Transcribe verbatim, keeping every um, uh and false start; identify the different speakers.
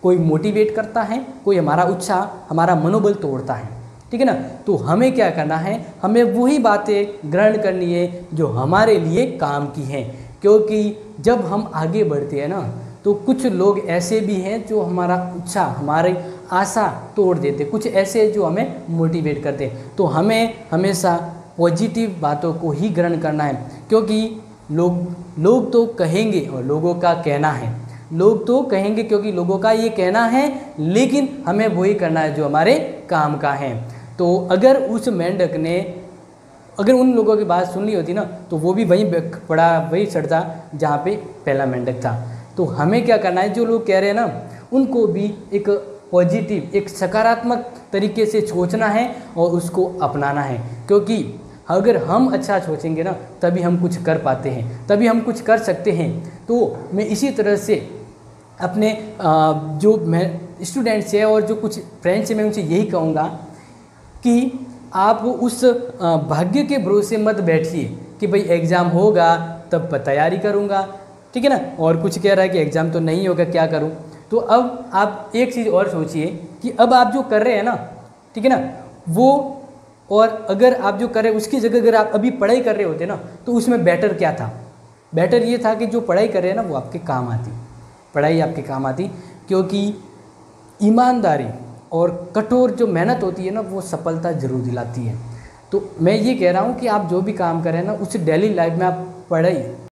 Speaker 1: कोई मोटिवेट करता है, कोई हमारा उत्साह, हमारा मनोबल तोड़ता है, ठीक है ना। तो हमें क्या करना है, हमें वही बातें ग्रहण करनी है जो हमारे लिए काम की हैं, क्योंकि जब हम आगे बढ़ते हैं ना तो कुछ लोग ऐसे भी हैं जो हमारा उत्साह, हमारी आशा तोड़ देते, कुछ ऐसे जो हमें मोटिवेट करते। तो हमें हमेशा पॉजिटिव बातों को ही ग्रहण करना है, क्योंकि लोग लोग तो कहेंगे और लोगों का कहना है, लोग तो कहेंगे क्योंकि लोगों का ये कहना है, लेकिन हमें वही करना है जो हमारे काम का है। तो अगर उस मेंढक ने अगर उन लोगों की बात सुन ली होती ना तो वो भी वहीं पड़ा वही चढ़ता जहाँ पे पहला मेंढक था। तो हमें क्या करना है, जो लोग कह रहे हैं ना उनको भी एक पॉजिटिव, एक सकारात्मक तरीके से सोचना है और उसको अपनाना है, क्योंकि अगर हम अच्छा सोचेंगे ना तभी हम कुछ कर पाते हैं, तभी हम कुछ कर सकते हैं। तो मैं इसी तरह से अपने जो मैं स्टूडेंट्स हैं और जो कुछ फ्रेंड्स हैं मैं उनसे यही कहूँगा कि आप उस भाग्य के भरोसे मत बैठिए कि भाई एग्ज़ाम होगा तब तैयारी करूँगा, ठीक है ना, और कुछ कह रहा है कि एग्ज़ाम तो नहीं होगा क्या करूँ। तो अब आप एक चीज़ और सोचिए कि अब आप जो कर रहे हैं ना, ठीक है ना, वो और अगर आप जो कर रहे हैं उसकी जगह अगर आप अभी पढ़ाई कर रहे होते ना तो उसमें बेटर क्या था, बेटर ये था कि जो पढ़ाई कर रहे हैं ना वो आपके काम आती, पढ़ाई आपके काम आती, क्योंकि ईमानदारी और कठोर जो मेहनत होती है ना वो सफलता जरूर दिलाती है। तो मैं ये कह रहा हूँ कि आप जो भी काम करें ना उस डेली लाइफ में आप पढ़ाई